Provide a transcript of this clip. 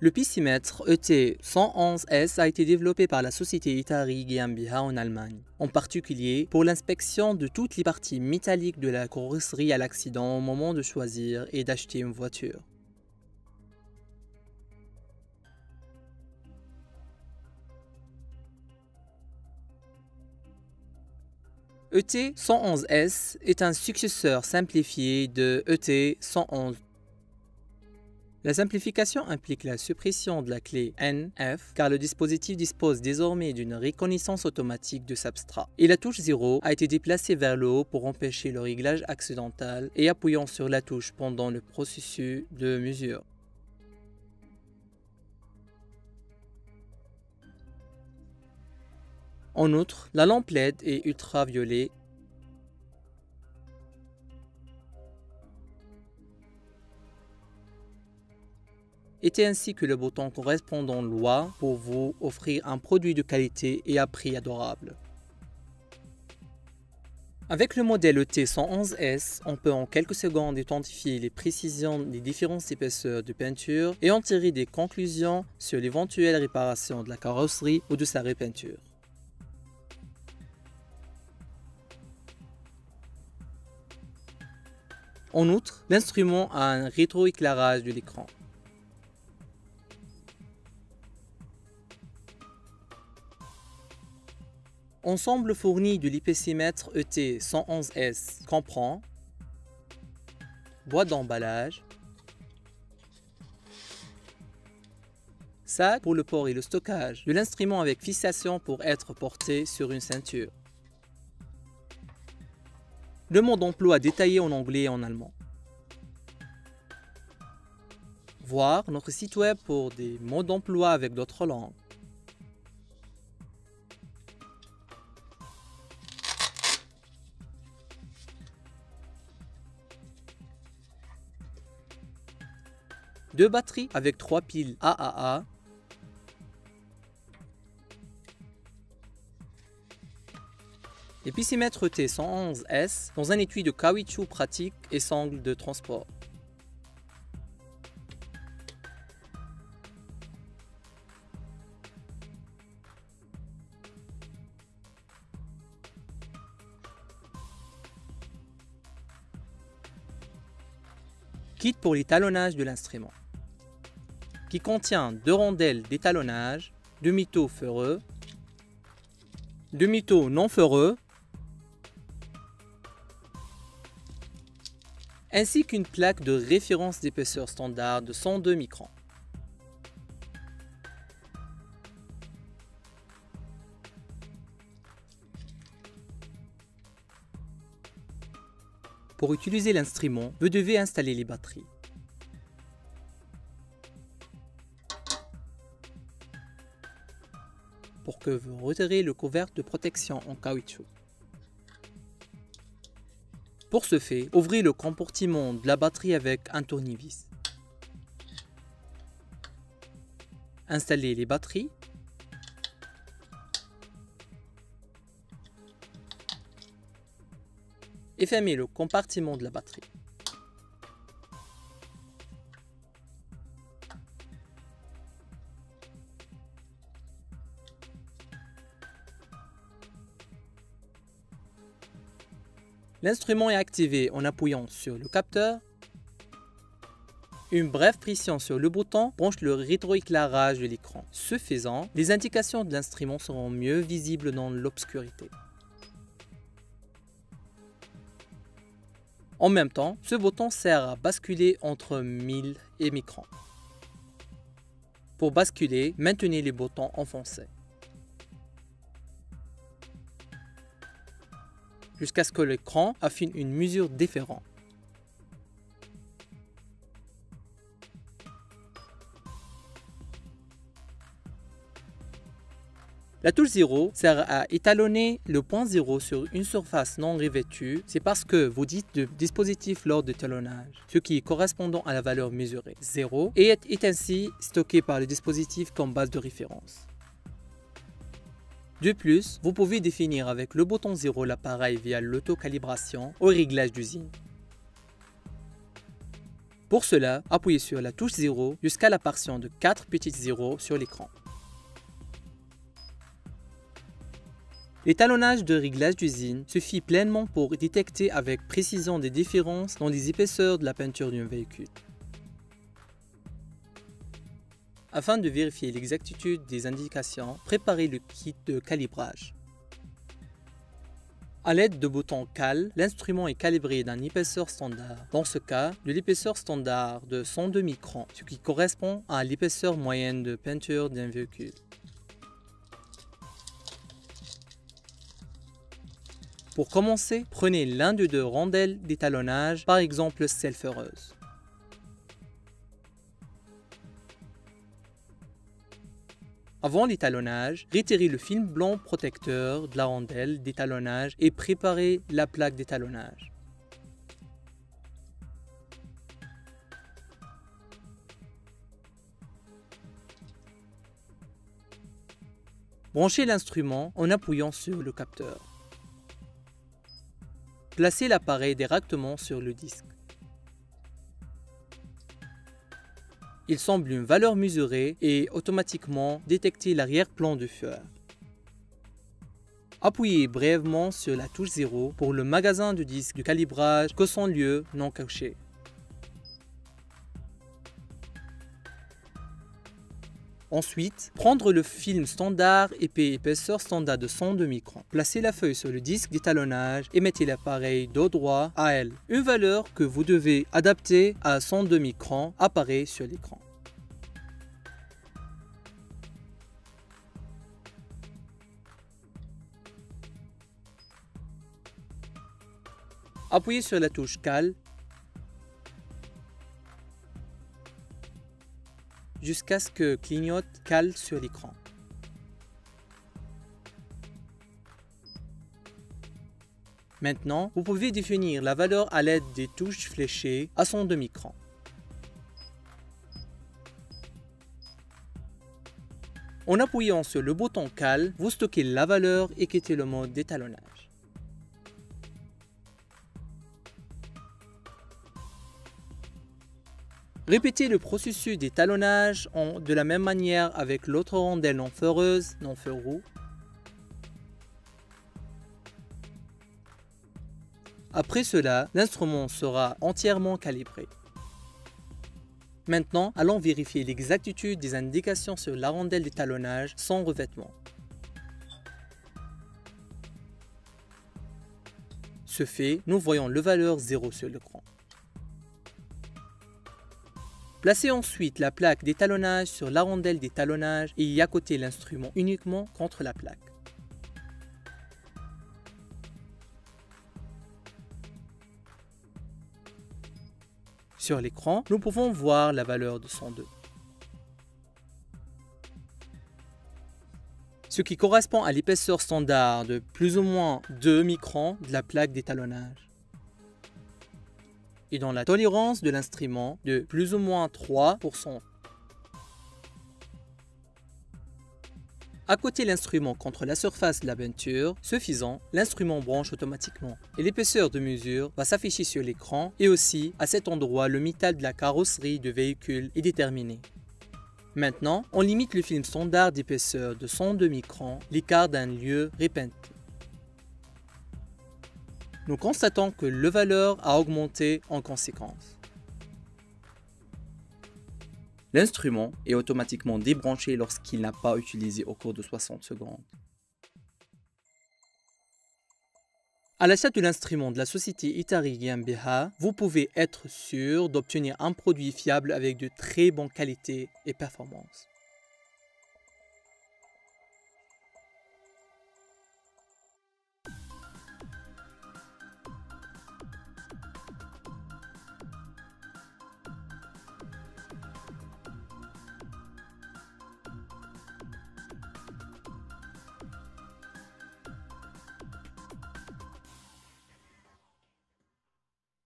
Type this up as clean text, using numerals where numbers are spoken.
Le piscimètre ET111S a été développé par la société Itari GmbH en Allemagne, en particulier pour l'inspection de toutes les parties métalliques de la carrosserie à l'accident au moment de choisir et d'acheter une voiture. ET111S est un successeur simplifié de ET111. La simplification implique la suppression de la clé NF car le dispositif dispose désormais d'une reconnaissance automatique de substrat. Et la touche 0 a été déplacée vers le haut pour empêcher le réglage accidentel et appuyant sur la touche pendant le processus de mesure. En outre, la lampe LED est ultraviolet et ainsi que le bouton correspondant loi pour vous offrir un produit de qualité et à prix adorable. Avec le modèle ET111S, on peut en quelques secondes identifier les précisions des différentes épaisseurs de peinture et en tirer des conclusions sur l'éventuelle réparation de la carrosserie ou de sa repeinture. En outre, l'instrument a un rétroéclairage de l'écran. Ensemble fourni de l'épicimètre ET111S comprend boîte d'emballage, sac pour le port et le stockage de l'instrument avec fixation pour être porté sur une ceinture. Le mode d'emploi détaillé en anglais et en allemand. Voir notre site web pour des modes d'emploi avec d'autres langues. Deux batteries avec 3 piles AAA. L'épicimètre ET111S dans un étui de caoutchouc pratique et sangle de transport. Kit pour l'étalonnage de l'instrument, qui contient 2 rondelles d'étalonnage, 2 métaux ferreux, 2 métaux non ferreux, ainsi qu'une plaque de référence d'épaisseur standard de 102 microns. Pour utiliser l'instrument, vous devez installer les batteries. Pour que vous retirez le couvercle de protection en caoutchouc. Pour ce fait, ouvrez le compartiment de la batterie avec un tournevis. Installez les batteries. Et fermez le compartiment de la batterie. L'instrument est activé en appuyant sur le capteur. Une brève pression sur le bouton branche le rétroéclairage de l'écran. Ce faisant, les indications de l'instrument seront mieux visibles dans l'obscurité. En même temps, ce bouton sert à basculer entre 1000 et microns. Pour basculer, maintenez les boutons enfoncés jusqu'à ce que l'écran affine une mesure différente. La touche 0 sert à étalonner le point 0 sur une surface non revêtue. C'est parce que vous dites de dispositif lors de l'étalonnage, ce qui est correspondant à la valeur mesurée 0 et est ainsi stocké par le dispositif comme base de référence. De plus, vous pouvez définir avec le bouton 0 l'appareil via l'autocalibration au réglage d'usine. Pour cela, appuyez sur la touche 0 jusqu'à l'apparition de 4 petites zéros sur l'écran. L'étalonnage de réglage d'usine suffit pleinement pour détecter avec précision des différences dans les épaisseurs de la peinture d'un véhicule. Afin de vérifier l'exactitude des indications, préparez le kit de calibrage. À l'aide de boutons Cal, l'instrument est calibré d'une épaisseur standard. Dans ce cas, de l'épaisseur standard de 102 microns, ce qui correspond à l'épaisseur moyenne de peinture d'un véhicule. Pour commencer, prenez l'un des deux rondelles d'étalonnage, par exemple celle foreuse. Avant l'étalonnage, retirez le film blanc protecteur de la rondelle d'étalonnage et préparez la plaque d'étalonnage. Branchez l'instrument en appuyant sur le capteur. Placez l'appareil directement sur le disque. Il semble une valeur mesurée et automatiquement détecter l'arrière-plan du feu. Appuyez brièvement sur la touche 0 pour le magasin de disque de calibrage que son lieu non caché. Ensuite, prendre le film standard épais épaisseur standard de 102 microns. Placez la feuille sur le disque d'étalonnage et mettez l'appareil dos droit à elle. Une valeur que vous devez adapter à 102 microns apparaît sur l'écran. Appuyez sur la touche Cal jusqu'à ce que clignote Cal sur l'écran. Maintenant, vous pouvez définir la valeur à l'aide des touches fléchées à 102 microns. En appuyant sur le bouton Cal, vous stockez la valeur et quittez le mode d'étalonnage. Répétez le processus d'étalonnage de la même manière avec l'autre rondelle non foreuse, non feu roux. Après cela, l'instrument sera entièrement calibré. Maintenant, allons vérifier l'exactitude des indications sur la rondelle d'étalonnage sans revêtement. Ce fait, nous voyons le valeur 0 sur l'écran. Placez ensuite la plaque d'étalonnage sur la rondelle d'étalonnage et y accotez l'instrument uniquement contre la plaque. Sur l'écran, nous pouvons voir la valeur de 102. Ce qui correspond à l'épaisseur standard de plus ou moins 2 microns de la plaque d'étalonnage. Et dans la tolérance de l'instrument de plus ou moins 3%. Accotez l'instrument contre la surface de la peinture, suffisant, l'instrument branche automatiquement. Et l'épaisseur de mesure va s'afficher sur l'écran et aussi, à cet endroit, le métal de la carrosserie du véhicule est déterminé. Maintenant, on limite le film standard d'épaisseur de 102 microns, l'écart d'un lieu repeinté. Nous constatons que la valeur a augmenté en conséquence. L'instrument est automatiquement débranché lorsqu'il n'a pas utilisé au cours de 60 secondes. À l'achat de l'instrument de la société Itari GmbH, vous pouvez être sûr d'obtenir un produit fiable avec de très bonnes qualités et performances.